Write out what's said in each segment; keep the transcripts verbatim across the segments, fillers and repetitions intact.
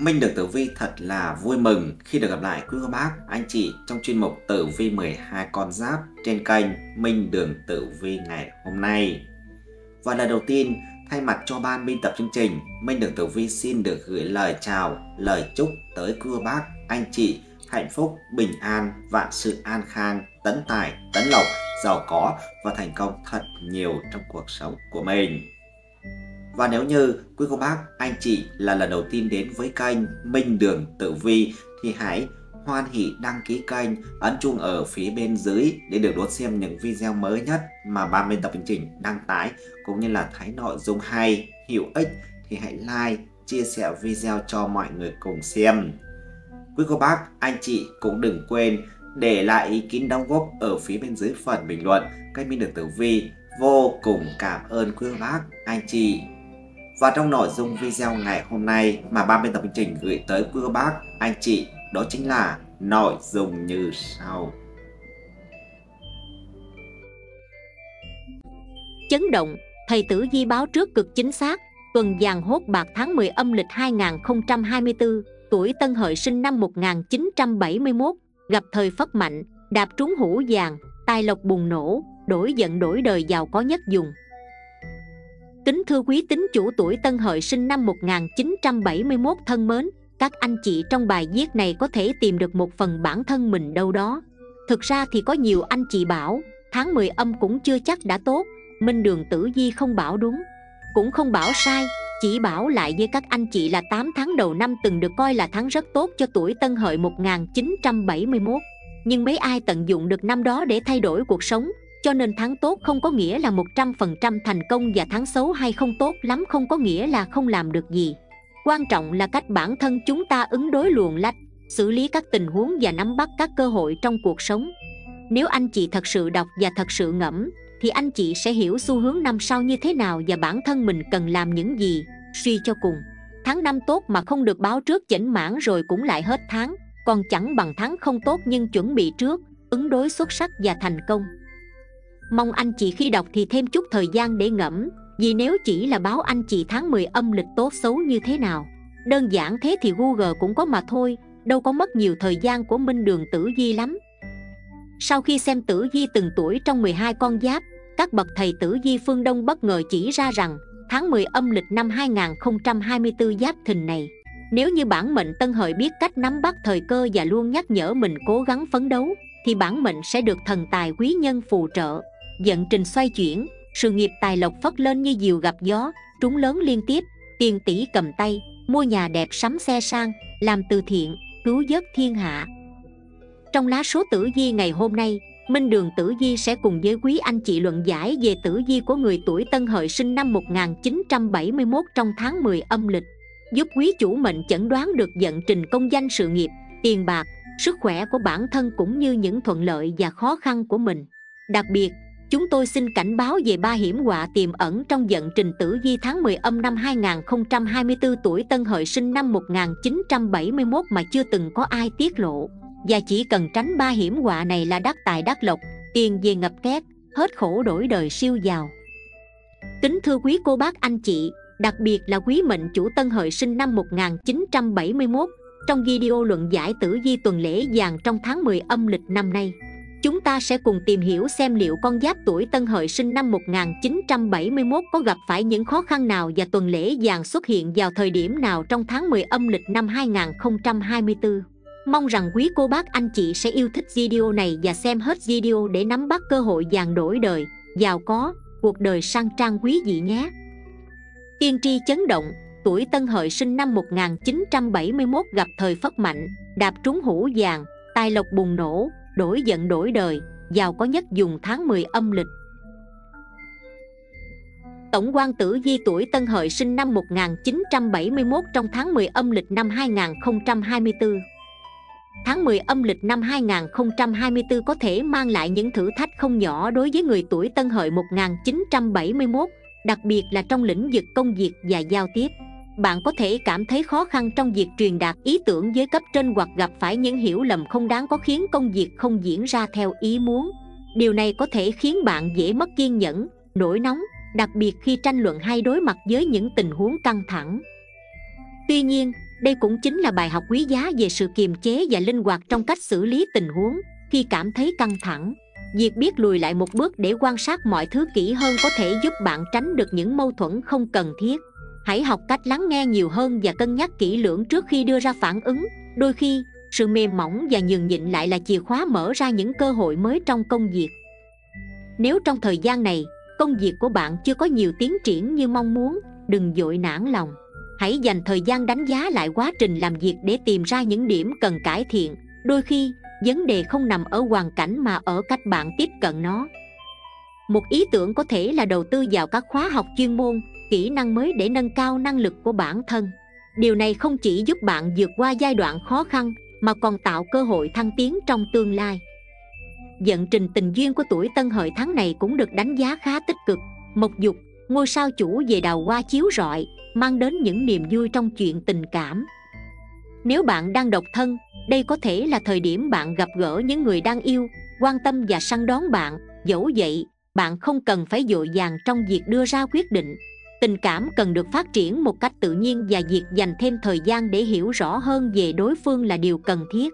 Minh được Tử Vi thật là vui mừng khi được gặp lại quý cô bác, anh chị trong chuyên mục Tử Vi mười hai con giáp trên kênh Minh Đường Tử Vi ngày hôm nay. Và lần đầu tiên, thay mặt cho ban biên tập chương trình, Minh Đường Tử Vi xin được gửi lời chào, lời chúc tới quý cô bác, anh chị hạnh phúc, bình an, vạn sự an khang, tấn tài, tấn lộc, giàu có và thành công thật nhiều trong cuộc sống của mình. Và nếu như quý cô bác, anh chị là lần đầu tiên đến với kênh Minh Đường Tử Vi thì hãy hoan hỉ đăng ký kênh, ấn chuông ở phía bên dưới để được đón xem những video mới nhất mà ban biên tập chương trình đăng tải, cũng như là thấy nội dung hay, hữu ích thì hãy like, chia sẻ video cho mọi người cùng xem. Quý cô bác, anh chị cũng đừng quên để lại ý kiến đóng góp ở phía bên dưới phần bình luận. Kênh Minh Đường Tử Vi vô cùng cảm ơn quý cô bác, anh chị. Và trong nội dung video ngày hôm nay mà ban biên tập chương trình gửi tới quý cô bác, anh chị, đó chính là nội dung như sau. Chấn động, thầy Tử Vi báo trước cực chính xác. Tuần vàng hốt bạc tháng mười âm lịch hai nghìn không trăm hai mươi tư, tuổi Tân Hợi sinh năm một nghìn chín trăm bảy mươi mốt, gặp thời phất mạnh, đạp trúng hũ vàng, tài lộc bùng nổ, đổi giận đổi đời, giàu có nhất dùng. Kính thưa quý tín chủ tuổi Tân Hợi sinh năm một nghìn chín trăm bảy mươi mốt thân mến, các anh chị trong bài viết này có thể tìm được một phần bản thân mình đâu đó. Thực ra thì có nhiều anh chị bảo tháng mười âm cũng chưa chắc đã tốt. Minh Đường Tử Vi không bảo đúng, cũng không bảo sai, chỉ bảo lại với các anh chị là tám tháng đầu năm từng được coi là tháng rất tốt cho tuổi Tân Hợi một nghìn chín trăm bảy mươi mốt. Nhưng mấy ai tận dụng được năm đó để thay đổi cuộc sống, cho nên tháng tốt không có nghĩa là một trăm phần trăm thành công, và tháng xấu hay không tốt lắm không có nghĩa là không làm được gì. Quan trọng là cách bản thân chúng ta ứng đối luồn lách, xử lý các tình huống và nắm bắt các cơ hội trong cuộc sống. Nếu anh chị thật sự đọc và thật sự ngẫm thì anh chị sẽ hiểu xu hướng năm sau như thế nào và bản thân mình cần làm những gì. Suy cho cùng, tháng năm tốt mà không được báo trước chểnh mãn rồi cũng lại hết tháng, còn chẳng bằng tháng không tốt nhưng chuẩn bị trước, ứng đối xuất sắc và thành công. Mong anh chị khi đọc thì thêm chút thời gian để ngẫm, vì nếu chỉ là báo anh chị tháng mười âm lịch tốt xấu như thế nào, đơn giản thế thì Google cũng có mà thôi, đâu có mất nhiều thời gian của Minh Đường Tử Vi lắm. Sau khi xem tử vi từng tuổi trong mười hai con giáp, các bậc thầy tử vi phương Đông bất ngờ chỉ ra rằng tháng mười âm lịch năm hai nghìn không trăm hai mươi tư Giáp Thìn này, nếu như bản mệnh Tân Hợi biết cách nắm bắt thời cơ và luôn nhắc nhở mình cố gắng phấn đấu, thì bản mệnh sẽ được thần tài quý nhân phù trợ, vận trình xoay chuyển, sự nghiệp tài lộc phất lên như diều gặp gió, trúng lớn liên tiếp, tiền tỷ cầm tay, mua nhà đẹp sắm xe sang, làm từ thiện, cứu vớt thiên hạ. Trong lá số tử vi ngày hôm nay, Minh Đường Tử Vi sẽ cùng với quý anh chị luận giải về tử vi của người tuổi Tân Hợi sinh năm một nghìn chín trăm bảy mươi mốt trong tháng mười âm lịch, giúp quý chủ mệnh chẩn đoán được vận trình công danh sự nghiệp, tiền bạc, sức khỏe của bản thân cũng như những thuận lợi và khó khăn của mình. Đặc biệt, chúng tôi xin cảnh báo về ba hiểm họa tiềm ẩn trong vận trình tử vi tháng mười âm năm hai nghìn không trăm hai mươi tư tuổi Tân Hợi sinh năm một nghìn chín trăm bảy mươi mốt mà chưa từng có ai tiết lộ. Và chỉ cần tránh ba hiểm họa này là đắc tài đắc lộc, tiền về ngập két, hết khổ đổi đời siêu giàu. Kính thưa quý cô bác anh chị, đặc biệt là quý mệnh chủ Tân Hợi sinh năm một nghìn chín trăm bảy mươi mốt, trong video luận giải tử vi tuần lễ vàng trong tháng mười âm lịch năm nay, chúng ta sẽ cùng tìm hiểu xem liệu con giáp tuổi Tân Hợi sinh năm một nghìn chín trăm bảy mươi mốt có gặp phải những khó khăn nào và tuần lễ vàng xuất hiện vào thời điểm nào trong tháng mười âm lịch năm hai nghìn không trăm hai mươi tư. Mong rằng quý cô bác anh chị sẽ yêu thích video này và xem hết video để nắm bắt cơ hội vàng đổi đời, giàu có, cuộc đời sang trang quý vị nhé. Tiên tri chấn động, tuổi Tân Hợi sinh năm một nghìn chín trăm bảy mươi mốt gặp thời phất mạnh, đạp trúng hũ vàng, tài lộc bùng nổ, đổi giận đổi đời, giàu có nhất dùng tháng mười âm lịch. Tổng quan tử vi tuổi Tân Hợi sinh năm một nghìn chín trăm bảy mươi mốt trong tháng mười âm lịch năm hai nghìn không trăm hai mươi tư. Tháng mười âm lịch năm hai nghìn không trăm hai mươi tư có thể mang lại những thử thách không nhỏ đối với người tuổi Tân Hợi một nghìn chín trăm bảy mươi mốt, đặc biệt là trong lĩnh vực công việc và giao tiếp. Bạn có thể cảm thấy khó khăn trong việc truyền đạt ý tưởng với cấp trên hoặc gặp phải những hiểu lầm không đáng có khiến công việc không diễn ra theo ý muốn. Điều này có thể khiến bạn dễ mất kiên nhẫn, nổi nóng, đặc biệt khi tranh luận hay đối mặt với những tình huống căng thẳng. Tuy nhiên, Đây cũng chính là bài học quý giá về sự kiềm chế và linh hoạt trong cách xử lý tình huống khi cảm thấy căng thẳng. Việc biết lùi lại một bước để quan sát mọi thứ kỹ hơn có thể giúp bạn tránh được những mâu thuẫn không cần thiết. Hãy học cách lắng nghe nhiều hơn và cân nhắc kỹ lưỡng trước khi đưa ra phản ứng. Đôi khi, sự mềm mỏng và nhường nhịn lại là chìa khóa mở ra những cơ hội mới trong công việc. Nếu trong thời gian này, công việc của bạn chưa có nhiều tiến triển như mong muốn, đừng vội nản lòng. Hãy dành thời gian đánh giá lại quá trình làm việc để tìm ra những điểm cần cải thiện. Đôi khi, vấn đề không nằm ở hoàn cảnh mà ở cách bạn tiếp cận nó. Một ý tưởng có thể là đầu tư vào các khóa học chuyên môn, kỹ năng mới để nâng cao năng lực của bản thân. Điều này không chỉ giúp bạn vượt qua giai đoạn khó khăn mà còn tạo cơ hội thăng tiến trong tương lai. Vận trình tình duyên của tuổi Tân Hợi tháng này cũng được đánh giá khá tích cực. Mộc Dục, ngôi sao chủ về đào hoa chiếu rọi, mang đến những niềm vui trong chuyện tình cảm. Nếu bạn đang độc thân, đây có thể là thời điểm bạn gặp gỡ những người đang yêu, quan tâm và săn đón bạn. Dẫu vậy, bạn không cần phải vội vàng trong việc đưa ra quyết định. Tình cảm cần được phát triển một cách tự nhiên và việc dành thêm thời gian để hiểu rõ hơn về đối phương là điều cần thiết.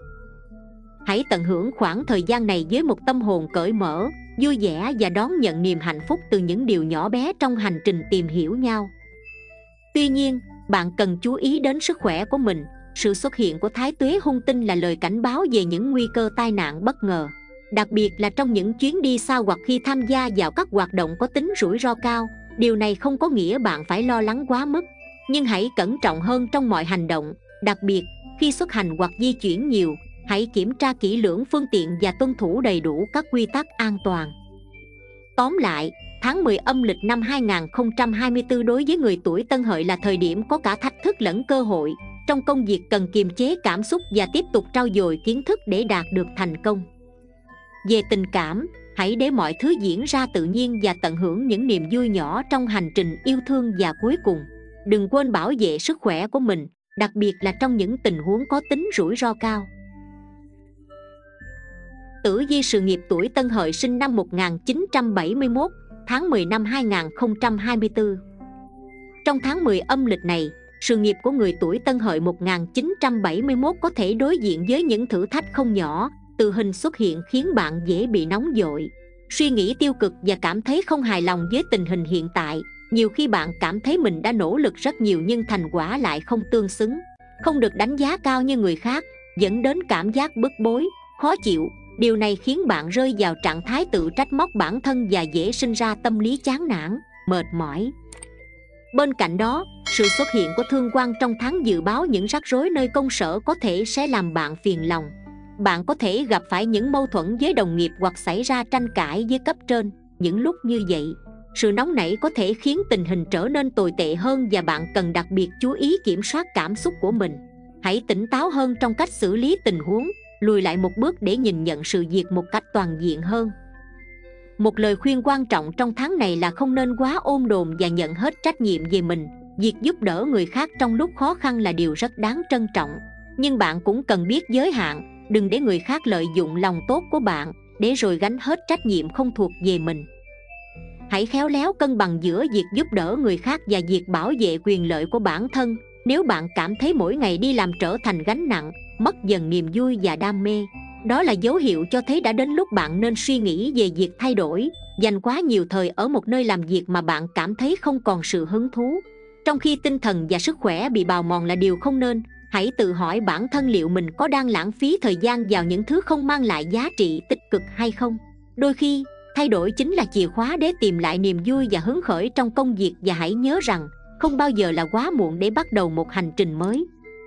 Hãy tận hưởng khoảng thời gian này với một tâm hồn cởi mở, vui vẻ và đón nhận niềm hạnh phúc từ những điều nhỏ bé trong hành trình tìm hiểu nhau. Tuy nhiên, bạn cần chú ý đến sức khỏe của mình. Sự xuất hiện của thái tuế hung tinh là lời cảnh báo về những nguy cơ tai nạn bất ngờ, đặc biệt là trong những chuyến đi xa hoặc khi tham gia vào các hoạt động có tính rủi ro cao. Điều này không có nghĩa bạn phải lo lắng quá mức, nhưng hãy cẩn trọng hơn trong mọi hành động, đặc biệt khi xuất hành hoặc di chuyển nhiều. Hãy kiểm tra kỹ lưỡng phương tiện và tuân thủ đầy đủ các quy tắc an toàn. Tóm lại, tháng mười âm lịch năm hai nghìn không trăm hai mươi tư đối với người tuổi Tân Hợi là thời điểm có cả thách thức lẫn cơ hội. Trong công việc cần kiềm chế cảm xúc và tiếp tục trau dồi kiến thức để đạt được thành công. Về tình cảm, hãy để mọi thứ diễn ra tự nhiên và tận hưởng những niềm vui nhỏ trong hành trình yêu thương. Và cuối cùng, đừng quên bảo vệ sức khỏe của mình, đặc biệt là trong những tình huống có tính rủi ro cao. Tử vi sự nghiệp tuổi Tân Hợi sinh năm một nghìn chín trăm bảy mươi mốt, tháng mười năm hai nghìn không trăm hai mươi tư. Trong tháng mười âm lịch này, sự nghiệp của người tuổi Tân Hợi một nghìn chín trăm bảy mươi mốt có thể đối diện với những thử thách không nhỏ. Tự hình xuất hiện khiến bạn dễ bị nóng vội, suy nghĩ tiêu cực và cảm thấy không hài lòng với tình hình hiện tại. Nhiều khi bạn cảm thấy mình đã nỗ lực rất nhiều nhưng thành quả lại không tương xứng, không được đánh giá cao như người khác, dẫn đến cảm giác bức bối, khó chịu. Điều này khiến bạn rơi vào trạng thái tự trách móc bản thân và dễ sinh ra tâm lý chán nản, mệt mỏi. Bên cạnh đó, sự xuất hiện của thương quan trong tháng dự báo những rắc rối nơi công sở có thể sẽ làm bạn phiền lòng. Bạn có thể gặp phải những mâu thuẫn với đồng nghiệp hoặc xảy ra tranh cãi với cấp trên. Những lúc như vậy, sự nóng nảy có thể khiến tình hình trở nên tồi tệ hơn và bạn cần đặc biệt chú ý kiểm soát cảm xúc của mình. Hãy tỉnh táo hơn trong cách xử lý tình huống, lùi lại một bước để nhìn nhận sự việc một cách toàn diện hơn. Một lời khuyên quan trọng trong tháng này là không nên quá ôm đồm và nhận hết trách nhiệm về mình. Việc giúp đỡ người khác trong lúc khó khăn là điều rất đáng trân trọng, nhưng bạn cũng cần biết giới hạn. Đừng để người khác lợi dụng lòng tốt của bạn để rồi gánh hết trách nhiệm không thuộc về mình. Hãy khéo léo cân bằng giữa việc giúp đỡ người khác và việc bảo vệ quyền lợi của bản thân. Nếu bạn cảm thấy mỗi ngày đi làm trở thành gánh nặng, mất dần niềm vui và đam mê, đó là dấu hiệu cho thấy đã đến lúc bạn nên suy nghĩ về việc thay đổi. Dành quá nhiều thời ở một nơi làm việc mà bạn cảm thấy không còn sự hứng thú, trong khi tinh thần và sức khỏe bị bào mòn là điều không nên. Hãy tự hỏi bản thân liệu mình có đang lãng phí thời gian vào những thứ không mang lại giá trị tích cực hay không. Đôi khi, thay đổi chính là chìa khóa để tìm lại niềm vui và hứng khởi trong công việc. Và hãy nhớ rằng, không bao giờ là quá muộn để bắt đầu một hành trình mới.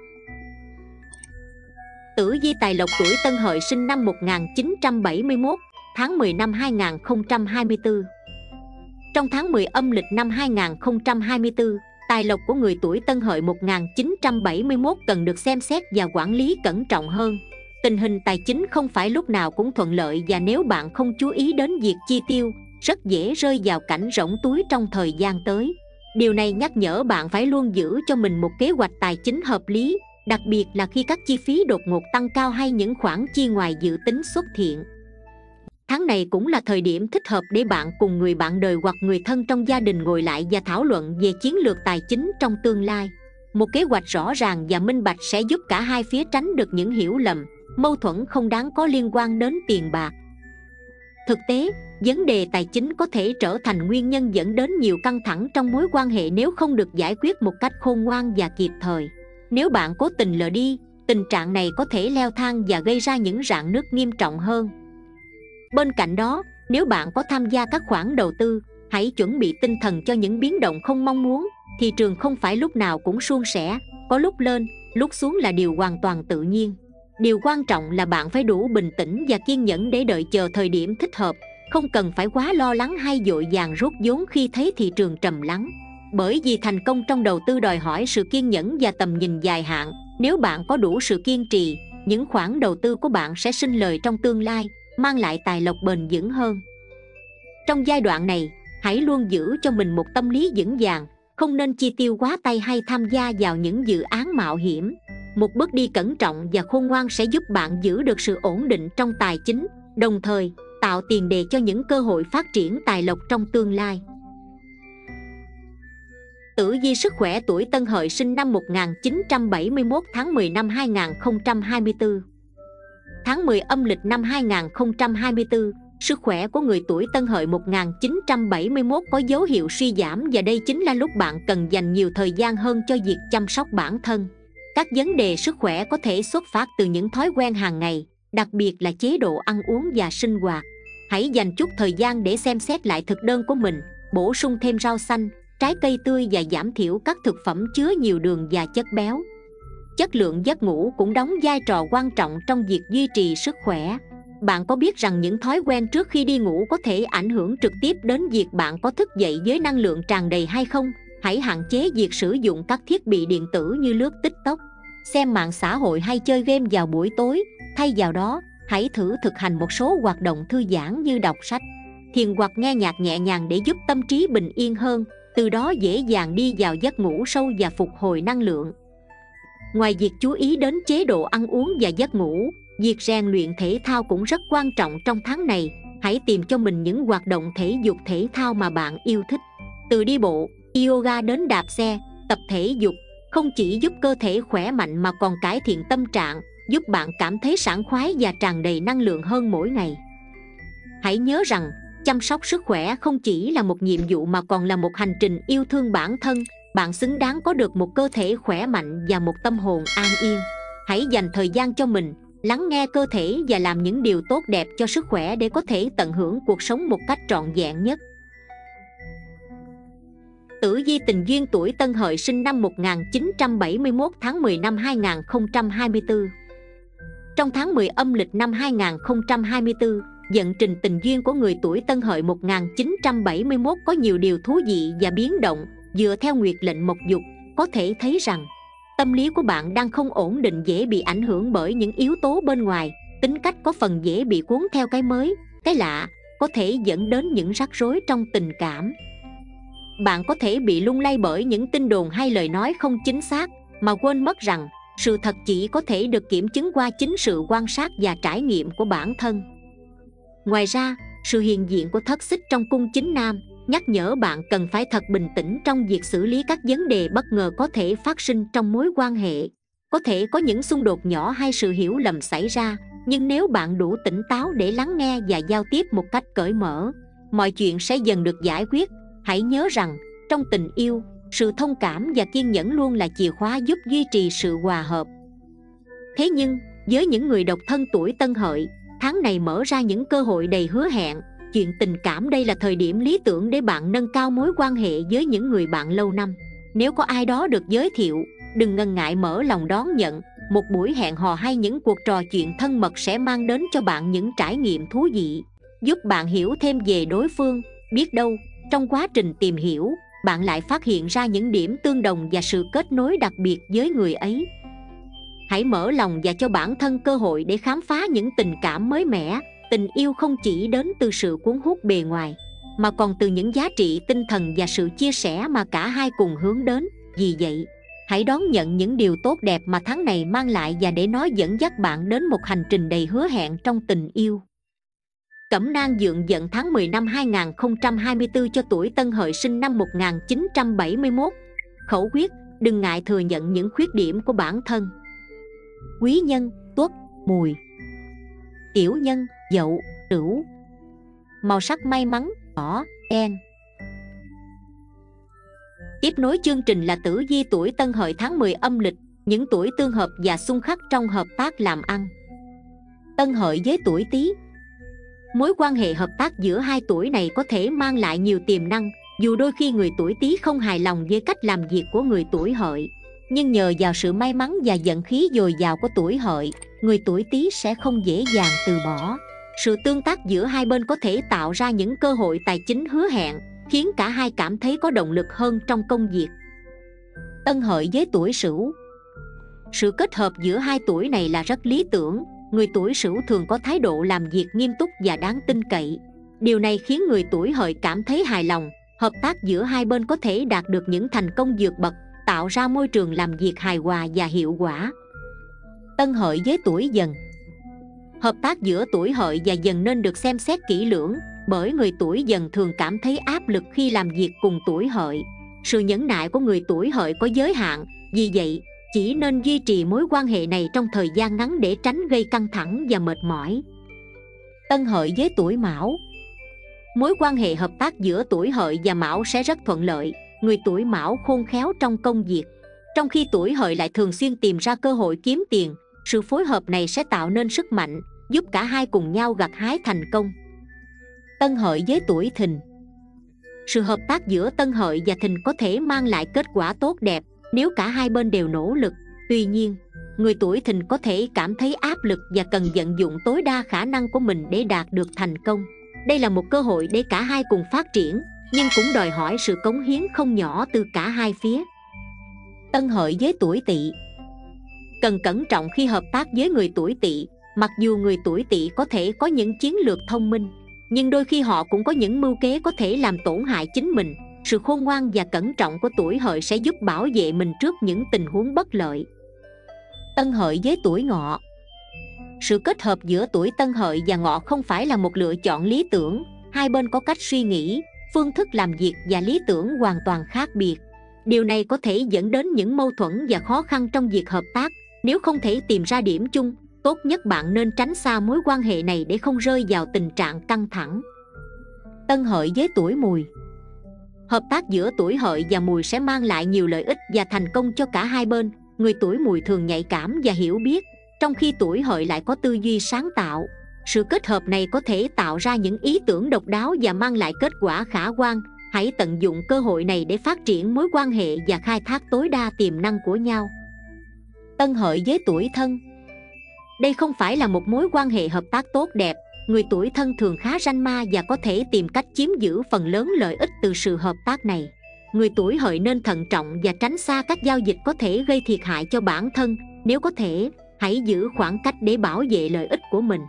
Tử vi tài lộc tuổi Tân Hợi sinh năm một nghìn chín trăm bảy mươi mốt, tháng mười năm hai nghìn không trăm hai mươi tư. Trong tháng mười âm lịch năm hai nghìn không trăm hai mươi tư, tài lộc của người tuổi Tân Hợi một nghìn chín trăm bảy mươi mốt cần được xem xét và quản lý cẩn trọng hơn. Tình hình tài chính không phải lúc nào cũng thuận lợi, và nếu bạn không chú ý đến việc chi tiêu, rất dễ rơi vào cảnh rỗng túi trong thời gian tới. Điều này nhắc nhở bạn phải luôn giữ cho mình một kế hoạch tài chính hợp lý, đặc biệt là khi các chi phí đột ngột tăng cao hay những khoản chi ngoài dự tính xuất hiện. Tháng này cũng là thời điểm thích hợp để bạn cùng người bạn đời hoặc người thân trong gia đình ngồi lại và thảo luận về chiến lược tài chính trong tương lai. Một kế hoạch rõ ràng và minh bạch sẽ giúp cả hai phía tránh được những hiểu lầm, mâu thuẫn không đáng có liên quan đến tiền bạc. Thực tế, vấn đề tài chính có thể trở thành nguyên nhân dẫn đến nhiều căng thẳng trong mối quan hệ nếu không được giải quyết một cách khôn ngoan và kịp thời. Nếu bạn cố tình lờ đi, tình trạng này có thể leo thang và gây ra những rạn nứt nghiêm trọng hơn. Bên cạnh đó, nếu bạn có tham gia các khoản đầu tư, hãy chuẩn bị tinh thần cho những biến động không mong muốn. Thị trường không phải lúc nào cũng suôn sẻ, có lúc lên, lúc xuống là điều hoàn toàn tự nhiên. Điều quan trọng là bạn phải đủ bình tĩnh và kiên nhẫn để đợi chờ thời điểm thích hợp, không cần phải quá lo lắng hay vội vàng rút vốn khi thấy thị trường trầm lắng. Bởi vì thành công trong đầu tư đòi hỏi sự kiên nhẫn và tầm nhìn dài hạn. Nếu bạn có đủ sự kiên trì, những khoản đầu tư của bạn sẽ sinh lời trong tương lai, mang lại tài lộc bền vững hơn. Trong giai đoạn này, hãy luôn giữ cho mình một tâm lý vững vàng, không nên chi tiêu quá tay hay tham gia vào những dự án mạo hiểm. Một bước đi cẩn trọng và khôn ngoan sẽ giúp bạn giữ được sự ổn định trong tài chính, đồng thời tạo tiền đề cho những cơ hội phát triển tài lộc trong tương lai. Tử vi sức khỏe tuổi Tân Hợi sinh năm một nghìn chín trăm bảy mươi mốt tháng mười năm hai nghìn không trăm hai mươi tư. Tháng mười âm lịch năm hai nghìn không trăm hai mươi tư, sức khỏe của người tuổi Tân Hợi một nghìn chín trăm bảy mươi mốt có dấu hiệu suy giảm và đây chính là lúc bạn cần dành nhiều thời gian hơn cho việc chăm sóc bản thân. Các vấn đề sức khỏe có thể xuất phát từ những thói quen hàng ngày, đặc biệt là chế độ ăn uống và sinh hoạt. Hãy dành chút thời gian để xem xét lại thực đơn của mình, bổ sung thêm rau xanh, trái cây tươi và giảm thiểu các thực phẩm chứa nhiều đường và chất béo. Chất lượng giấc ngủ cũng đóng vai trò quan trọng trong việc duy trì sức khỏe. Bạn có biết rằng những thói quen trước khi đi ngủ có thể ảnh hưởng trực tiếp đến việc bạn có thức dậy với năng lượng tràn đầy hay không? Hãy hạn chế việc sử dụng các thiết bị điện tử như lướt TikTok, xem mạng xã hội hay chơi game vào buổi tối. Thay vào đó, hãy thử thực hành một số hoạt động thư giãn như đọc sách, thiền hoặc nghe nhạc nhẹ nhàng để giúp tâm trí bình yên hơn, từ đó dễ dàng đi vào giấc ngủ sâu và phục hồi năng lượng. Ngoài việc chú ý đến chế độ ăn uống và giấc ngủ, việc rèn luyện thể thao cũng rất quan trọng trong tháng này. Hãy tìm cho mình những hoạt động thể dục thể thao mà bạn yêu thích. Từ đi bộ, yoga đến đạp xe, tập thể dục không chỉ giúp cơ thể khỏe mạnh mà còn cải thiện tâm trạng, giúp bạn cảm thấy sảng khoái và tràn đầy năng lượng hơn mỗi ngày. Hãy nhớ rằng, chăm sóc sức khỏe không chỉ là một nhiệm vụ mà còn là một hành trình yêu thương bản thân. Bạn xứng đáng có được một cơ thể khỏe mạnh và một tâm hồn an yên. Hãy dành thời gian cho mình, lắng nghe cơ thể và làm những điều tốt đẹp cho sức khỏe để có thể tận hưởng cuộc sống một cách trọn vẹn nhất. Tử vi tình duyên tuổi Tân Hợi sinh năm một nghìn chín trăm bảy mươi mốt tháng mười năm hai nghìn không trăm hai mươi tư. Trong tháng mười âm lịch năm hai nghìn không trăm hai mươi tư, vận trình tình duyên của người tuổi Tân Hợi một nghìn chín trăm bảy mươi mốt có nhiều điều thú vị và biến động. Dựa theo nguyệt lệnh mộc dục, có thể thấy rằng tâm lý của bạn đang không ổn định, dễ bị ảnh hưởng bởi những yếu tố bên ngoài. Tính cách có phần dễ bị cuốn theo cái mới, cái lạ, có thể dẫn đến những rắc rối trong tình cảm. Bạn có thể bị lung lay bởi những tin đồn hay lời nói không chính xác, mà quên mất rằng sự thật chỉ có thể được kiểm chứng qua chính sự quan sát và trải nghiệm của bản thân. Ngoài ra, sự hiện diện của thất xích trong cung chính nam nhắc nhở bạn cần phải thật bình tĩnh trong việc xử lý các vấn đề bất ngờ có thể phát sinh trong mối quan hệ. Có thể có những xung đột nhỏ hay sự hiểu lầm xảy ra, nhưng nếu bạn đủ tỉnh táo để lắng nghe và giao tiếp một cách cởi mở, mọi chuyện sẽ dần được giải quyết. Hãy nhớ rằng, trong tình yêu, sự thông cảm và kiên nhẫn luôn là chìa khóa giúp duy trì sự hòa hợp. Thế nhưng, với những người độc thân tuổi Tân Hợi, tháng này mở ra những cơ hội đầy hứa hẹn. Chuyện tình cảm đây là thời điểm lý tưởng để bạn nâng cao mối quan hệ với những người bạn lâu năm. Nếu có ai đó được giới thiệu, đừng ngần ngại mở lòng đón nhận. Một buổi hẹn hò hay những cuộc trò chuyện thân mật sẽ mang đến cho bạn những trải nghiệm thú vị, giúp bạn hiểu thêm về đối phương. Biết đâu, trong quá trình tìm hiểu, bạn lại phát hiện ra những điểm tương đồng và sự kết nối đặc biệt với người ấy. Hãy mở lòng và cho bản thân cơ hội để khám phá những tình cảm mới mẻ. Tình yêu không chỉ đến từ sự cuốn hút bề ngoài, mà còn từ những giá trị tinh thần và sự chia sẻ mà cả hai cùng hướng đến. Vì vậy, hãy đón nhận những điều tốt đẹp mà tháng này mang lại và để nó dẫn dắt bạn đến một hành trình đầy hứa hẹn trong tình yêu. Cẩm nang dượng dận tháng mười năm hai nghìn không trăm hai mươi tư cho tuổi Tân Hợi sinh năm một nghìn chín trăm bảy mươi mốt. Khẩu quyết: đừng ngại thừa nhận những khuyết điểm của bản thân. Quý nhân: Tuất, Mùi. Tiểu nhân: Dậu, Sửu. Màu sắc may mắn: đỏ, đen. Tiếp nối chương trình là tử vi tuổi Tân Hợi tháng mười âm lịch, những tuổi tương hợp và xung khắc trong hợp tác làm ăn. Tân Hợi với tuổi Tý. Mối quan hệ hợp tác giữa hai tuổi này có thể mang lại nhiều tiềm năng, dù đôi khi người tuổi Tý không hài lòng với cách làm việc của người tuổi Hợi. Nhưng nhờ vào sự may mắn và vận khí dồi dào của tuổi Hợi, người tuổi Tý sẽ không dễ dàng từ bỏ. Sự tương tác giữa hai bên có thể tạo ra những cơ hội tài chính hứa hẹn, khiến cả hai cảm thấy có động lực hơn trong công việc. Tân Hợi với tuổi Sửu. Sự kết hợp giữa hai tuổi này là rất lý tưởng. Người tuổi Sửu thường có thái độ làm việc nghiêm túc và đáng tin cậy. Điều này khiến người tuổi Hợi cảm thấy hài lòng. Hợp tác giữa hai bên có thể đạt được những thành công vượt bậc, tạo ra môi trường làm việc hài hòa và hiệu quả. Tân Hợi với tuổi Dần. Hợp tác giữa tuổi Hợi và Dần nên được xem xét kỹ lưỡng, bởi người tuổi Dần thường cảm thấy áp lực khi làm việc cùng tuổi Hợi. Sự nhẫn nại của người tuổi Hợi có giới hạn, vì vậy chỉ nên duy trì mối quan hệ này trong thời gian ngắn để tránh gây căng thẳng và mệt mỏi. Tân Hợi với tuổi Mão. Mối quan hệ hợp tác giữa tuổi Hợi và Mão sẽ rất thuận lợi. Người tuổi Mão khôn khéo trong công việc, trong khi tuổi Hợi lại thường xuyên tìm ra cơ hội kiếm tiền. Sự phối hợp này sẽ tạo nên sức mạnh, giúp cả hai cùng nhau gặt hái thành công. Tân Hợi với tuổi Thìn. Sự hợp tác giữa Tân Hợi và Thìn có thể mang lại kết quả tốt đẹp nếu cả hai bên đều nỗ lực. Tuy nhiên, người tuổi Thìn có thể cảm thấy áp lực và cần vận dụng tối đa khả năng của mình để đạt được thành công. Đây là một cơ hội để cả hai cùng phát triển, nhưng cũng đòi hỏi sự cống hiến không nhỏ từ cả hai phía. Tân Hợi với tuổi Tỵ. Cần cẩn trọng khi hợp tác với người tuổi Tỵ. Mặc dù người tuổi Tỵ có thể có những chiến lược thông minh, nhưng đôi khi họ cũng có những mưu kế có thể làm tổn hại chính mình. Sự khôn ngoan và cẩn trọng của tuổi Hợi sẽ giúp bảo vệ mình trước những tình huống bất lợi. Tân Hợi với tuổi Ngọ. Sự kết hợp giữa tuổi Tân Hợi và Ngọ không phải là một lựa chọn lý tưởng. Hai bên có cách suy nghĩ, phương thức làm việc và lý tưởng hoàn toàn khác biệt. Điều này có thể dẫn đến những mâu thuẫn và khó khăn trong việc hợp tác. Nếu không thể tìm ra điểm chung, tốt nhất bạn nên tránh xa mối quan hệ này để không rơi vào tình trạng căng thẳng. Tân Hợi với tuổi Mùi. Hợp tác giữa tuổi Hợi và Mùi sẽ mang lại nhiều lợi ích và thành công cho cả hai bên. Người tuổi Mùi thường nhạy cảm và hiểu biết, trong khi tuổi Hợi lại có tư duy sáng tạo. Sự kết hợp này có thể tạo ra những ý tưởng độc đáo và mang lại kết quả khả quan. Hãy tận dụng cơ hội này để phát triển mối quan hệ và khai thác tối đa tiềm năng của nhau. Tân Hợi với tuổi Thân. Đây không phải là một mối quan hệ hợp tác tốt đẹp. Người tuổi Thân thường khá ranh ma và có thể tìm cách chiếm giữ phần lớn lợi ích từ sự hợp tác này. Người tuổi Hợi nên thận trọng và tránh xa các giao dịch có thể gây thiệt hại cho bản thân. Nếu có thể, hãy giữ khoảng cách để bảo vệ lợi ích của mình.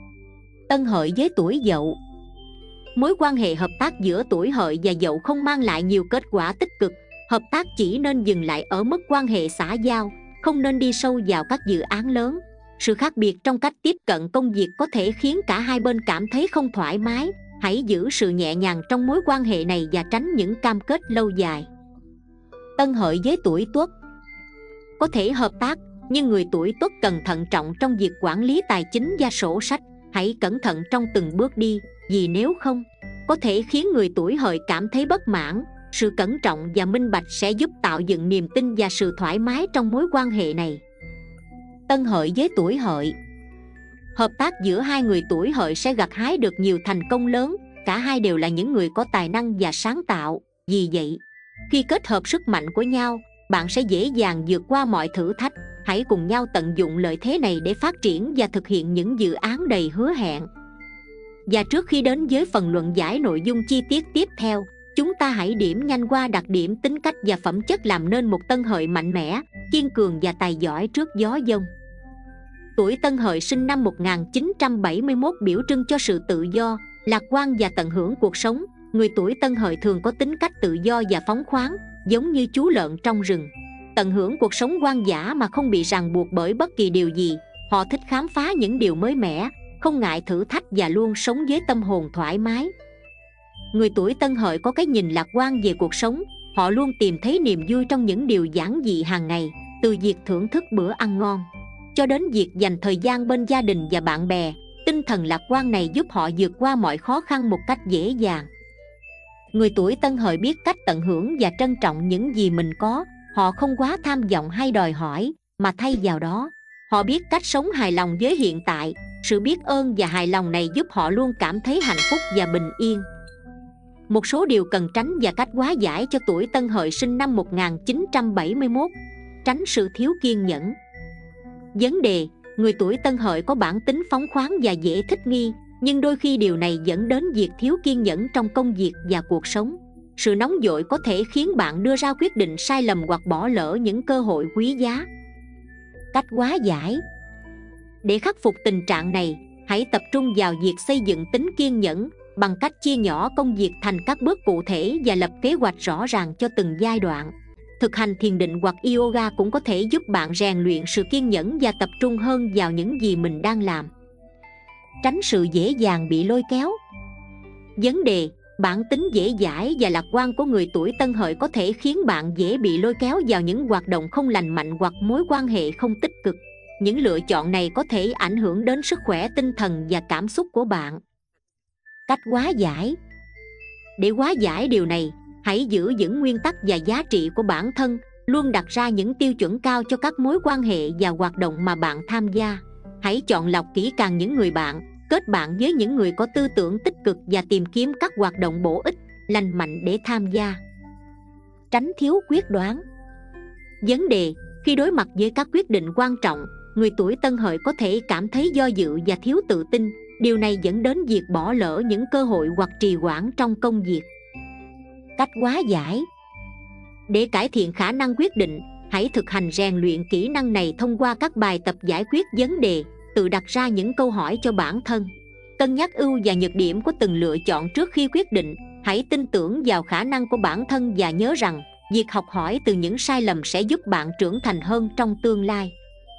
Tân Hợi với tuổi Dậu. Mối quan hệ hợp tác giữa tuổi Hợi và Dậu không mang lại nhiều kết quả tích cực. Hợp tác chỉ nên dừng lại ở mức quan hệ xã giao, không nên đi sâu vào các dự án lớn. Sự khác biệt trong cách tiếp cận công việc có thể khiến cả hai bên cảm thấy không thoải mái. Hãy giữ sự nhẹ nhàng trong mối quan hệ này và tránh những cam kết lâu dài. Tân Hợi với tuổi Tuất. Có thể hợp tác, nhưng người tuổi Tuất cần thận trọng trong việc quản lý tài chính và sổ sách. Hãy cẩn thận trong từng bước đi, vì nếu không, có thể khiến người tuổi Hợi cảm thấy bất mãn. Sự cẩn trọng và minh bạch sẽ giúp tạo dựng niềm tin và sự thoải mái trong mối quan hệ này. Tân Hợi với tuổi Hợi. Hợp tác giữa hai người tuổi Hợi sẽ gặt hái được nhiều thành công lớn. Cả hai đều là những người có tài năng và sáng tạo. Vì vậy, khi kết hợp sức mạnh của nhau, bạn sẽ dễ dàng vượt qua mọi thử thách. Hãy cùng nhau tận dụng lợi thế này để phát triển và thực hiện những dự án đầy hứa hẹn. Và trước khi đến với phần luận giải nội dung chi tiết tiếp theo, chúng ta hãy điểm nhanh qua đặc điểm, tính cách và phẩm chất làm nên một Tân Hợi mạnh mẽ, kiên cường và tài giỏi trước gió giông. Tuổi Tân Hợi sinh năm một nghìn chín trăm bảy mươi mốt biểu trưng cho sự tự do, lạc quan và tận hưởng cuộc sống. Người tuổi Tân Hợi thường có tính cách tự do và phóng khoáng, giống như chú lợn trong rừng. Tận hưởng cuộc sống hoang dã mà không bị ràng buộc bởi bất kỳ điều gì. Họ thích khám phá những điều mới mẻ, không ngại thử thách và luôn sống với tâm hồn thoải mái. Người tuổi Tân Hợi có cái nhìn lạc quan về cuộc sống, họ luôn tìm thấy niềm vui trong những điều giản dị hàng ngày, từ việc thưởng thức bữa ăn ngon cho đến việc dành thời gian bên gia đình và bạn bè. Tinh thần lạc quan này giúp họ vượt qua mọi khó khăn một cách dễ dàng. Người tuổi Tân Hợi biết cách tận hưởng và trân trọng những gì mình có. Họ không quá tham vọng hay đòi hỏi, mà thay vào đó, họ biết cách sống hài lòng với hiện tại. Sự biết ơn và hài lòng này giúp họ luôn cảm thấy hạnh phúc và bình yên. Một số điều cần tránh và cách hóa giải cho tuổi Tân Hợi sinh năm một nghìn chín trăm bảy mươi mốt. Tránh sự thiếu kiên nhẫn. Vấn đề: người tuổi Tân Hợi có bản tính phóng khoáng và dễ thích nghi, nhưng đôi khi điều này dẫn đến việc thiếu kiên nhẫn trong công việc và cuộc sống. Sự nóng vội có thể khiến bạn đưa ra quyết định sai lầm hoặc bỏ lỡ những cơ hội quý giá. Cách hóa giải: để khắc phục tình trạng này, hãy tập trung vào việc xây dựng tính kiên nhẫn bằng cách chia nhỏ công việc thành các bước cụ thể và lập kế hoạch rõ ràng cho từng giai đoạn. Thực hành thiền định hoặc yoga cũng có thể giúp bạn rèn luyện sự kiên nhẫn và tập trung hơn vào những gì mình đang làm. Tránh sự dễ dàng bị lôi kéo. Vấn đề: bản tính dễ dãi và lạc quan của người tuổi Tân Hợi có thể khiến bạn dễ bị lôi kéo vào những hoạt động không lành mạnh hoặc mối quan hệ không tích cực. Những lựa chọn này có thể ảnh hưởng đến sức khỏe tinh thần và cảm xúc của bạn. Cách hóa giải: để hóa giải điều này, hãy giữ vững nguyên tắc và giá trị của bản thân, luôn đặt ra những tiêu chuẩn cao cho các mối quan hệ và hoạt động mà bạn tham gia. Hãy chọn lọc kỹ càng những người bạn, kết bạn với những người có tư tưởng tích cực và tìm kiếm các hoạt động bổ ích, lành mạnh để tham gia. Tránh thiếu quyết đoán. Vấn đề: khi đối mặt với các quyết định quan trọng, người tuổi Tân Hợi có thể cảm thấy do dự và thiếu tự tin. Điều này dẫn đến việc bỏ lỡ những cơ hội hoặc trì hoãn trong công việc. Cách hóa giải: để cải thiện khả năng quyết định, hãy thực hành rèn luyện kỹ năng này thông qua các bài tập giải quyết vấn đề, tự đặt ra những câu hỏi cho bản thân. Cân nhắc ưu và nhược điểm của từng lựa chọn trước khi quyết định. Hãy tin tưởng vào khả năng của bản thân và nhớ rằng việc học hỏi từ những sai lầm sẽ giúp bạn trưởng thành hơn trong tương lai.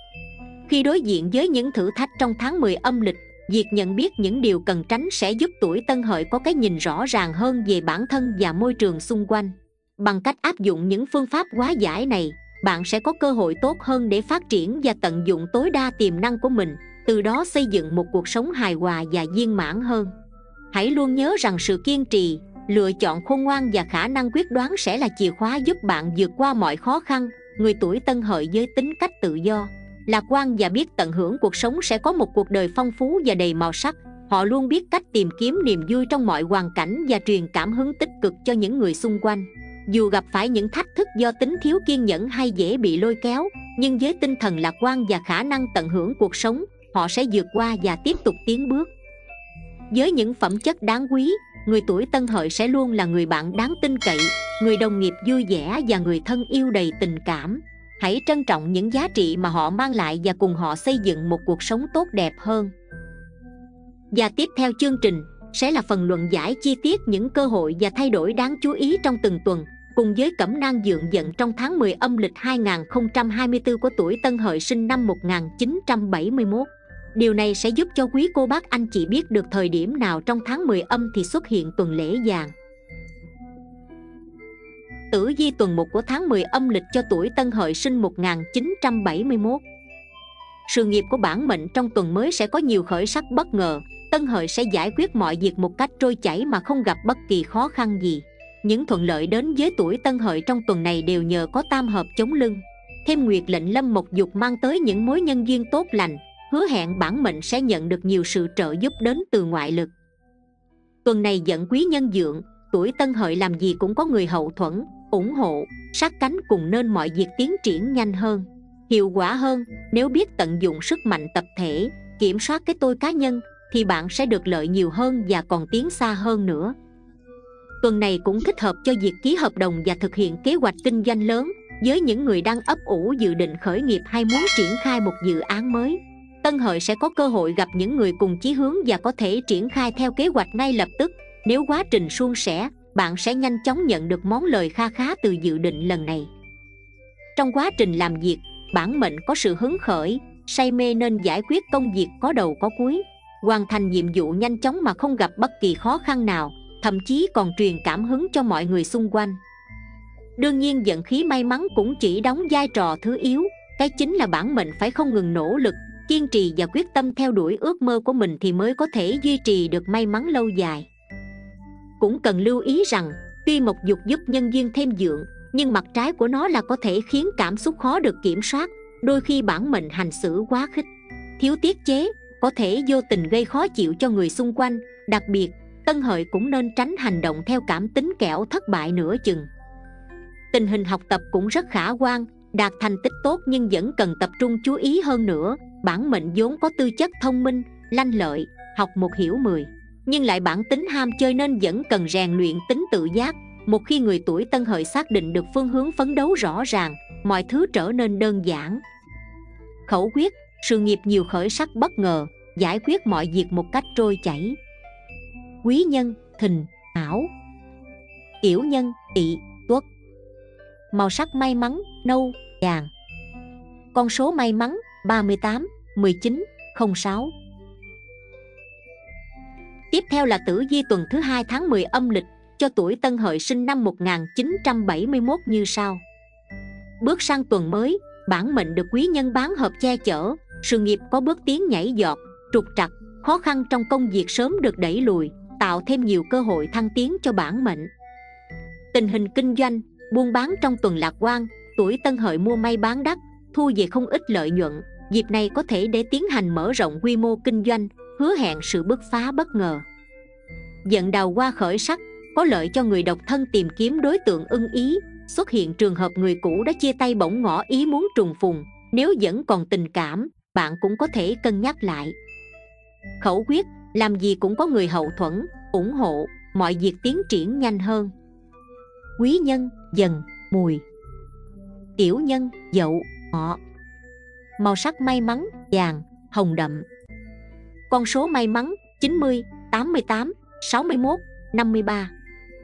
Khi đối diện với những thử thách trong tháng mười âm lịch, việc nhận biết những điều cần tránh sẽ giúp tuổi Tân Hợi có cái nhìn rõ ràng hơn về bản thân và môi trường xung quanh. Bằng cách áp dụng những phương pháp hóa giải này, bạn sẽ có cơ hội tốt hơn để phát triển và tận dụng tối đa tiềm năng của mình, từ đó xây dựng một cuộc sống hài hòa và viên mãn hơn. Hãy luôn nhớ rằng sự kiên trì, lựa chọn khôn ngoan và khả năng quyết đoán sẽ là chìa khóa giúp bạn vượt qua mọi khó khăn. Người tuổi Tân Hợi với tính cách tự do, lạc quan và biết tận hưởng cuộc sống sẽ có một cuộc đời phong phú và đầy màu sắc. Họ luôn biết cách tìm kiếm niềm vui trong mọi hoàn cảnh và truyền cảm hứng tích cực cho những người xung quanh. Dù gặp phải những thách thức do tính thiếu kiên nhẫn hay dễ bị lôi kéo, nhưng với tinh thần lạc quan và khả năng tận hưởng cuộc sống, họ sẽ vượt qua và tiếp tục tiến bước. Với những phẩm chất đáng quý, người tuổi Tân Hợi sẽ luôn là người bạn đáng tin cậy, người đồng nghiệp vui vẻ và người thân yêu đầy tình cảm. Hãy trân trọng những giá trị mà họ mang lại và cùng họ xây dựng một cuộc sống tốt đẹp hơn. Và tiếp theo chương trình sẽ là phần luận giải chi tiết những cơ hội và thay đổi đáng chú ý trong từng tuần, cùng với cẩm nang dượng vận trong tháng mười âm lịch hai nghìn không trăm hai mươi tư của tuổi Tân Hợi sinh năm một nghìn chín trăm bảy mươi mốt. Điều này sẽ giúp cho quý cô bác anh chị biết được thời điểm nào trong tháng mười âm thì xuất hiện tuần lễ vàng. Tử vi tuần một của tháng mười âm lịch cho tuổi Tân Hợi sinh một nghìn chín trăm bảy mươi mốt. Sự nghiệp của bản mệnh trong tuần mới sẽ có nhiều khởi sắc bất ngờ. Tân Hợi sẽ giải quyết mọi việc một cách trôi chảy mà không gặp bất kỳ khó khăn gì. Những thuận lợi đến với tuổi Tân Hợi trong tuần này đều nhờ có tam hợp chống lưng. Thêm nguyệt lệnh lâm mộc dục mang tới những mối nhân duyên tốt lành, hứa hẹn bản mệnh sẽ nhận được nhiều sự trợ giúp đến từ ngoại lực. Tuần này vận quý nhân dượng, tuổi Tân Hợi làm gì cũng có người hậu thuẫn, ủng hộ, sát cánh cùng nên mọi việc tiến triển nhanh hơn, hiệu quả hơn. Nếu biết tận dụng sức mạnh tập thể, kiểm soát cái tôi cá nhân, thì bạn sẽ được lợi nhiều hơn và còn tiến xa hơn nữa. Tuần này cũng thích hợp cho việc ký hợp đồng và thực hiện kế hoạch kinh doanh lớn. Với những người đang ấp ủ dự định khởi nghiệp hay muốn triển khai một dự án mới, Tân Hợi sẽ có cơ hội gặp những người cùng chí hướng và có thể triển khai theo kế hoạch ngay lập tức. Nếu quá trình suôn sẻ, bạn sẽ nhanh chóng nhận được món lời kha khá từ dự định lần này. Trong quá trình làm việc, bản mệnh có sự hứng khởi, say mê nên giải quyết công việc có đầu có cuối, hoàn thành nhiệm vụ nhanh chóng mà không gặp bất kỳ khó khăn nào, thậm chí còn truyền cảm hứng cho mọi người xung quanh. Đương nhiên vận khí may mắn cũng chỉ đóng vai trò thứ yếu, cái chính là bản mệnh phải không ngừng nỗ lực, kiên trì và quyết tâm theo đuổi ước mơ của mình thì mới có thể duy trì được may mắn lâu dài. Cũng cần lưu ý rằng, tuy mộc dục giúp nhân duyên thêm vượng, nhưng mặt trái của nó là có thể khiến cảm xúc khó được kiểm soát, đôi khi bản mệnh hành xử quá khích, thiếu tiết chế, có thể vô tình gây khó chịu cho người xung quanh. Đặc biệt, Tân Hợi cũng nên tránh hành động theo cảm tính kẻo thất bại nửa chừng. Tình hình học tập cũng rất khả quan, đạt thành tích tốt nhưng vẫn cần tập trung chú ý hơn nữa. Bản mệnh vốn có tư chất thông minh, lanh lợi, học một hiểu mười, nhưng lại bản tính ham chơi nên vẫn cần rèn luyện tính tự giác. Một khi người tuổi Tân Hợi xác định được phương hướng phấn đấu rõ ràng, mọi thứ trở nên đơn giản. Khẩu quyết, sự nghiệp nhiều khởi sắc bất ngờ, giải quyết mọi việc một cách trôi chảy. Quý nhân, Thìn, Mão. Tiểu nhân, Tỵ, Tuất. Màu sắc may mắn, nâu, vàng. Con số may mắn, ba mươi tám, mười chín, không sáu. Tiếp theo là tử vi tuần thứ hai tháng mười âm lịch cho tuổi Tân Hợi sinh năm một nghìn chín trăm bảy mươi mốt như sau. Bước sang tuần mới, bản mệnh được quý nhân bán hợp che chở, sự nghiệp có bước tiến nhảy giọt, trục trặc, khó khăn trong công việc sớm được đẩy lùi, tạo thêm nhiều cơ hội thăng tiến cho bản mệnh. Tình hình kinh doanh, buôn bán trong tuần lạc quan, tuổi Tân Hợi mua may bán đắt, thu về không ít lợi nhuận. Dịp này có thể để tiến hành mở rộng quy mô kinh doanh, hứa hẹn sự bứt phá bất ngờ. Vận đào hoa khởi sắc, có lợi cho người độc thân tìm kiếm đối tượng ưng ý. Xuất hiện trường hợp người cũ đã chia tay bỗng ngỏ ý muốn trùng phùng. Nếu vẫn còn tình cảm, bạn cũng có thể cân nhắc lại. Khẩu quyết, làm gì cũng có người hậu thuẫn, ủng hộ, mọi việc tiến triển nhanh hơn. Quý nhân, Dần, Mùi. Tiểu nhân, Dậu, Ngọ. Màu sắc may mắn, vàng, hồng đậm. Con số may mắn, chín mươi, tám mươi tám, sáu mươi mốt, năm mươi ba.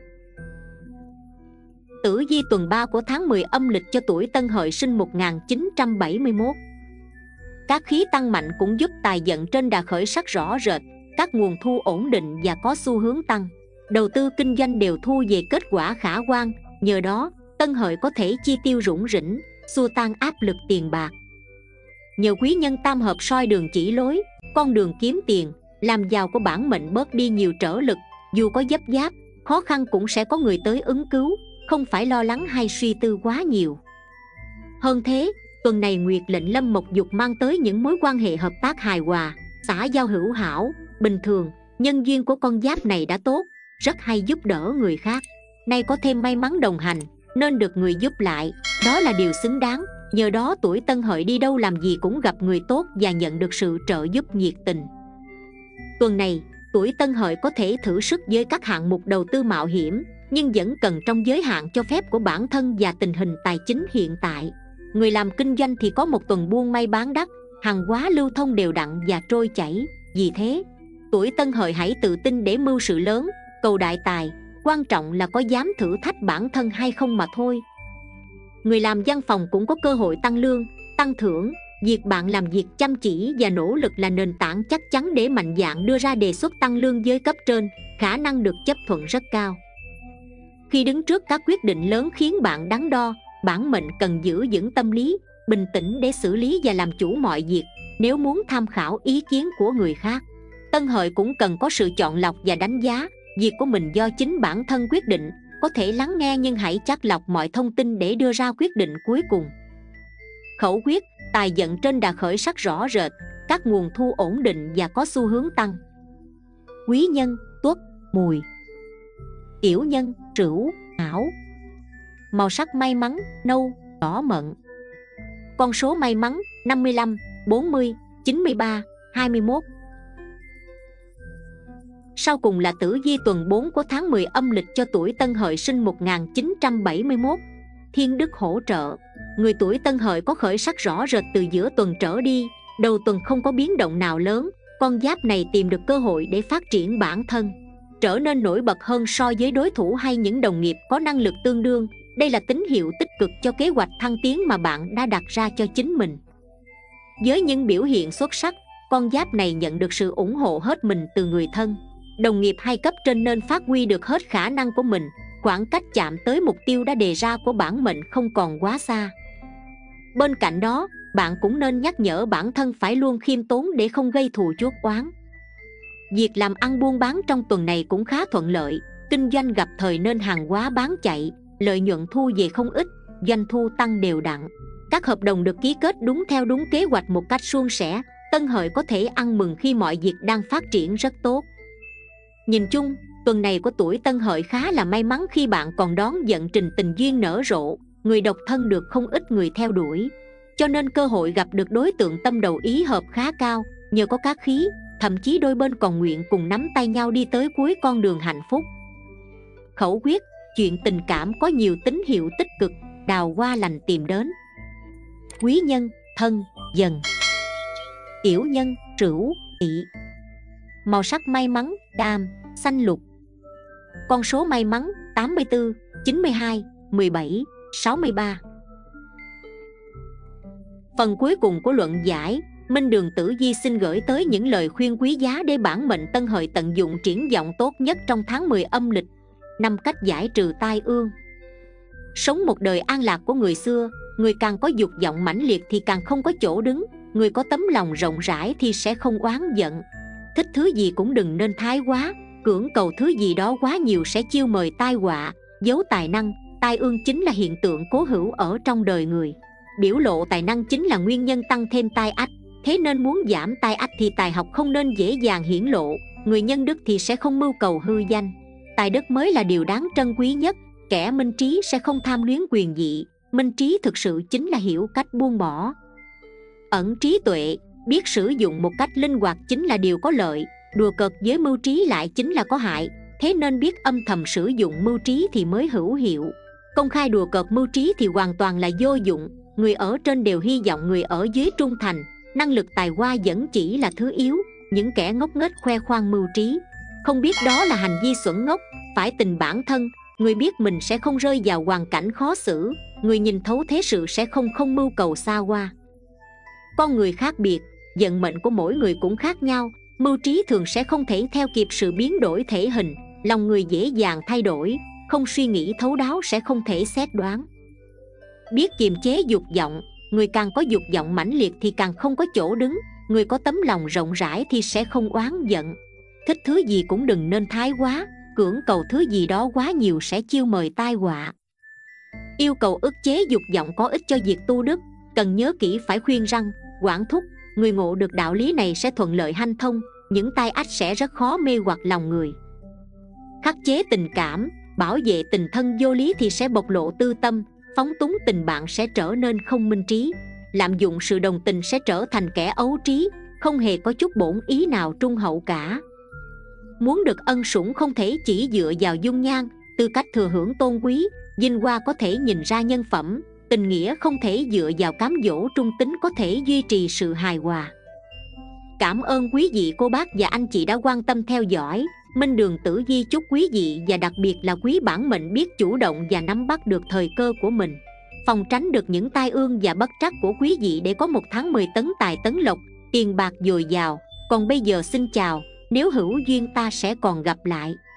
Tử vi tuần ba của tháng mười âm lịch cho tuổi Tân Hợi sinh một nghìn chín trăm bảy mươi mốt. Các khí tăng mạnh cũng giúp tài vận trên đà khởi sắc rõ rệt, các nguồn thu ổn định và có xu hướng tăng. Đầu tư kinh doanh đều thu về kết quả khả quan, nhờ đó Tân Hợi có thể chi tiêu rủng rỉnh, xua tan áp lực tiền bạc. Nhờ quý nhân tam hợp soi đường chỉ lối, con đường kiếm tiền, làm giàu của bản mệnh bớt đi nhiều trở lực. Dù có dấp giáp, khó khăn cũng sẽ có người tới ứng cứu, không phải lo lắng hay suy tư quá nhiều. Hơn thế, tuần này Nguyệt lệnh Lâm Mộc Dục mang tới những mối quan hệ hợp tác hài hòa, xã giao hữu hảo. Bình thường, nhân duyên của con giáp này đã tốt, rất hay giúp đỡ người khác. Nay có thêm may mắn đồng hành, nên được người giúp lại, đó là điều xứng đáng. Nhờ đó tuổi Tân Hợi đi đâu làm gì cũng gặp người tốt và nhận được sự trợ giúp nhiệt tình. Tuần này, tuổi Tân Hợi có thể thử sức với các hạng mục đầu tư mạo hiểm, nhưng vẫn cần trong giới hạn cho phép của bản thân và tình hình tài chính hiện tại. Người làm kinh doanh thì có một tuần buôn may bán đắt, hàng hóa lưu thông đều đặn và trôi chảy. Vì thế, tuổi Tân Hợi hãy tự tin để mưu sự lớn, cầu đại tài. Quan trọng là có dám thử thách bản thân hay không mà thôi. Người làm văn phòng cũng có cơ hội tăng lương, tăng thưởng. Việc bạn làm việc chăm chỉ và nỗ lực là nền tảng chắc chắn để mạnh dạn đưa ra đề xuất tăng lương với cấp trên, khả năng được chấp thuận rất cao. Khi đứng trước các quyết định lớn khiến bạn đắn đo, bản mệnh cần giữ vững tâm lý, bình tĩnh để xử lý và làm chủ mọi việc. Nếu muốn tham khảo ý kiến của người khác, Tân Hợi cũng cần có sự chọn lọc và đánh giá. Việc của mình do chính bản thân quyết định, có thể lắng nghe nhưng hãy chắt lọc mọi thông tin để đưa ra quyết định cuối cùng. Khẩu quyết, tài vận trên đà khởi sắc rõ rệt, các nguồn thu ổn định và có xu hướng tăng. Quý nhân, Tuất, Mùi. Tiểu nhân, Sửu, Mão. Màu sắc may mắn, nâu, đỏ mận. Con số may mắn, năm mươi lăm, bốn mươi, chín mươi ba, hai mươi mốt. Sau cùng là tử vi tuần bốn của tháng mười âm lịch cho tuổi Tân Hợi sinh một nghìn chín trăm bảy mươi mốt. Thiên đức hỗ trợ, người tuổi Tân Hợi có khởi sắc rõ rệt từ giữa tuần trở đi. Đầu tuần không có biến động nào lớn, con giáp này tìm được cơ hội để phát triển bản thân, trở nên nổi bật hơn so với đối thủ hay những đồng nghiệp có năng lực tương đương. Đây là tín hiệu tích cực cho kế hoạch thăng tiến mà bạn đã đặt ra cho chính mình. Với những biểu hiện xuất sắc, con giáp này nhận được sự ủng hộ hết mình từ người thân, đồng nghiệp hay cấp trên nên phát huy được hết khả năng của mình. khoảng cách chạm tới mục tiêu đã đề ra của bản mệnh không còn quá xa. Bên cạnh đó, bạn cũng nên nhắc nhở bản thân phải luôn khiêm tốn để không gây thù chuốc oán. Việc làm ăn buôn bán trong tuần này cũng khá thuận lợi, kinh doanh gặp thời nên hàng hóa bán chạy, lợi nhuận thu về không ít, doanh thu tăng đều đặn. Các hợp đồng được ký kết đúng theo đúng kế hoạch một cách suôn sẻ. Tân Hợi có thể ăn mừng khi mọi việc đang phát triển rất tốt. Nhìn chung, tuần này của tuổi Tân Hợi khá là may mắn khi bạn còn đón nhận trình tình duyên nở rộ, người độc thân được không ít người theo đuổi. Cho nên cơ hội gặp được đối tượng tâm đầu ý hợp khá cao, nhờ có các khí, thậm chí đôi bên còn nguyện cùng nắm tay nhau đi tới cuối con đường hạnh phúc. Khẩu quyết, chuyện tình cảm có nhiều tín hiệu tích cực, đào hoa lành tìm đến. Quý nhân, Thân, Dần. Tiểu nhân, Sửu, Tỵ. Màu sắc may mắn, cam, xanh lục. Con số may mắn, tám mươi tư, chín mươi hai, mười bảy, sáu mươi ba. Phần cuối cùng của luận giải, Minh Đường Tử Vi xin gửi tới những lời khuyên quý giá để bản mệnh Tân Hợi tận dụng triển vọng tốt nhất trong tháng mười âm lịch. Năm cách giải trừ tai ương. Sống một đời an lạc của người xưa, người càng có dục vọng mãnh liệt thì càng không có chỗ đứng, người có tấm lòng rộng rãi thì sẽ không oán giận. Thích thứ gì cũng đừng nên thái quá, cưỡng cầu thứ gì đó quá nhiều sẽ chiêu mời tai họa. Giấu tài năng, tai ương chính là hiện tượng cố hữu ở trong đời người. Biểu lộ tài năng chính là nguyên nhân tăng thêm tai ách, thế nên muốn giảm tai ách thì tài học không nên dễ dàng hiển lộ. Người nhân đức thì sẽ không mưu cầu hư danh. Tài đức mới là điều đáng trân quý nhất. Kẻ minh trí sẽ không tham luyến quyền dị. Minh trí thực sự chính là hiểu cách buông bỏ. Ẩn trí tuệ, biết sử dụng một cách linh hoạt chính là điều có lợi. Đùa cợt với mưu trí lại chính là có hại. Thế nên biết âm thầm sử dụng mưu trí thì mới hữu hiệu. Công khai đùa cợt mưu trí thì hoàn toàn là vô dụng. Người ở trên đều hy vọng người ở dưới trung thành. Năng lực tài hoa vẫn chỉ là thứ yếu. Những kẻ ngốc nghếch khoe khoang mưu trí, không biết đó là hành vi xuẩn ngốc. Phải tình bản thân, người biết mình sẽ không rơi vào hoàn cảnh khó xử. Người nhìn thấu thế sự sẽ không không mưu cầu xa hoa. Con người khác biệt, vận mệnh của mỗi người cũng khác nhau. Mưu trí thường sẽ không thể theo kịp sự biến đổi thể hình. Lòng người dễ dàng thay đổi, không suy nghĩ thấu đáo sẽ không thể xét đoán. Biết kiềm chế dục vọng, người càng có dục vọng mãnh liệt thì càng không có chỗ đứng. Người có tấm lòng rộng rãi thì sẽ không oán giận. Thích thứ gì cũng đừng nên thái quá, cưỡng cầu thứ gì đó quá nhiều sẽ chiêu mời tai họa. Yêu cầu ức chế dục vọng có ích cho việc tu đức, cần nhớ kỹ phải khuyên răng, quản thúc. Người ngộ được đạo lý này sẽ thuận lợi hanh thông, những tai ách sẽ rất khó mê hoặc lòng người. Khắc chế tình cảm, bảo vệ tình thân vô lý thì sẽ bộc lộ tư tâm, phóng túng tình bạn sẽ trở nên không minh trí. Lạm dụng sự đồng tình sẽ trở thành kẻ ấu trí, không hề có chút bổn ý nào trung hậu cả. Muốn được ân sủng không thể chỉ dựa vào dung nhan, tư cách thừa hưởng tôn quý, vinh hoa có thể nhìn ra nhân phẩm, tình nghĩa không thể dựa vào cám dỗ trung tính có thể duy trì sự hài hòa. Cảm ơn quý vị cô bác và anh chị đã quan tâm theo dõi. Minh Đường Tử Vi chúc quý vị và đặc biệt là quý bản mệnh biết chủ động và nắm bắt được thời cơ của mình, phòng tránh được những tai ương và bất trắc của quý vị để có một tháng mười tấn tài tấn lộc, tiền bạc dồi dào. Còn bây giờ xin chào, nếu hữu duyên ta sẽ còn gặp lại.